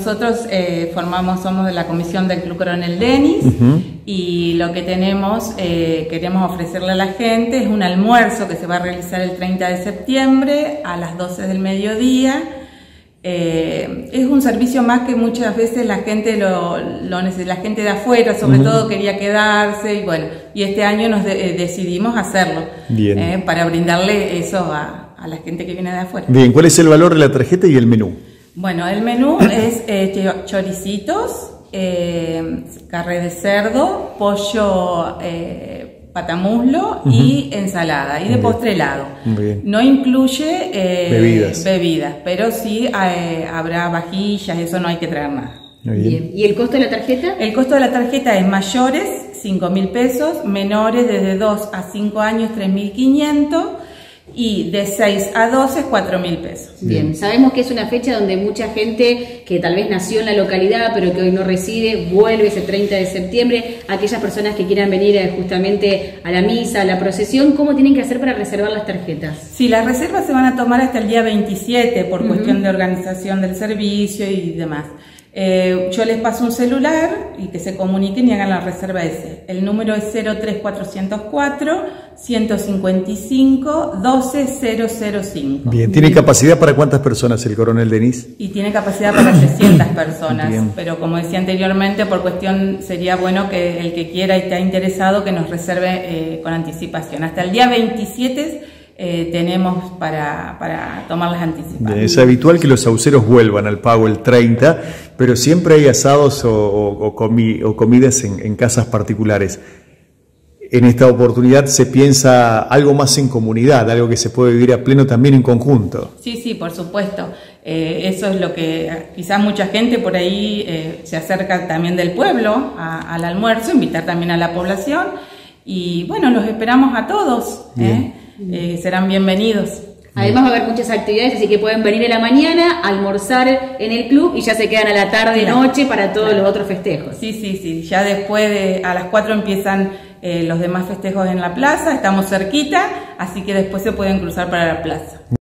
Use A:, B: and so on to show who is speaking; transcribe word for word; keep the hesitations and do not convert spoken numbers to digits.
A: Nosotros eh, formamos, somos de la comisión del Club Coronel Denis. Uh-huh. Y lo que tenemos, eh, queremos ofrecerle a la gente es un almuerzo que se va a realizar el treinta de septiembre a las doce del mediodía. Eh, es un servicio más que muchas veces la gente lo, lo la gente de afuera sobre uh-huh. todo quería quedarse, y bueno, y este año nos de, eh, decidimos hacerlo. Bien. Eh, para brindarle eso a, a la gente que viene de afuera.
B: Bien, ¿cuál es el valor de la tarjeta y el menú?
A: Bueno, el menú es eh, choricitos, eh, carne de cerdo, pollo, eh, patamuslo uh-huh. y ensalada, y de postre helado. No incluye eh, bebidas. bebidas, pero sí eh, habrá vajillas, eso no hay que traer nada.
C: Bien. Bien. ¿Y el costo de la tarjeta?
A: El costo de la tarjeta es mayores, cinco mil pesos, menores desde dos a cinco años, tres mil quinientos, y de seis a doce, cuatro mil pesos.
C: Bien, sabemos que es una fecha donde mucha gente que tal vez nació en la localidad pero que hoy no reside, vuelve ese treinta de septiembre. Aquellas personas que quieran venir justamente a la misa, a la procesión, ¿cómo tienen que hacer para reservar las tarjetas?
A: Sí, las reservas se van a tomar hasta el día veintisiete por uh-huh. cuestión de organización del servicio y demás. Eh, yo les paso un celular y que se comuniquen y hagan la reserva ese. El número es cero tres cuatro cero cuatro, uno cinco cinco, uno dos cero cero cinco.
B: Bien, ¿tiene Bien. capacidad para cuántas personas el Coronel Denis?
A: Y tiene capacidad para trescientas personas. Bien. Pero como decía anteriormente, por cuestión sería bueno que el que quiera y esté interesado que nos reserve eh, con anticipación. Hasta el día veintisiete Eh, tenemos para, para tomar las anticipadas.
B: Es habitual que los sauceros vuelvan al pago el treinta, pero siempre hay asados o, o, o, comi, o comidas en, en casas particulares. En esta oportunidad se piensa algo más en comunidad, algo que se puede vivir a pleno también en conjunto.
A: Sí, sí, por supuesto. Eh, eso es lo que quizás mucha gente por ahí eh, se acerca también del pueblo a, al almuerzo, invitar también a la población. Y bueno, los esperamos a todos. ¿eh? Eh, serán bienvenidos.
C: Además va a haber muchas actividades, así que pueden venir en la mañana, almorzar en el club y ya se quedan a la tarde, claro. noche para todos claro. los otros festejos.
A: Sí, sí, sí. Ya después de a las cuatro empiezan eh, los demás festejos en la plaza, estamos cerquita, así que después se pueden cruzar para la plaza.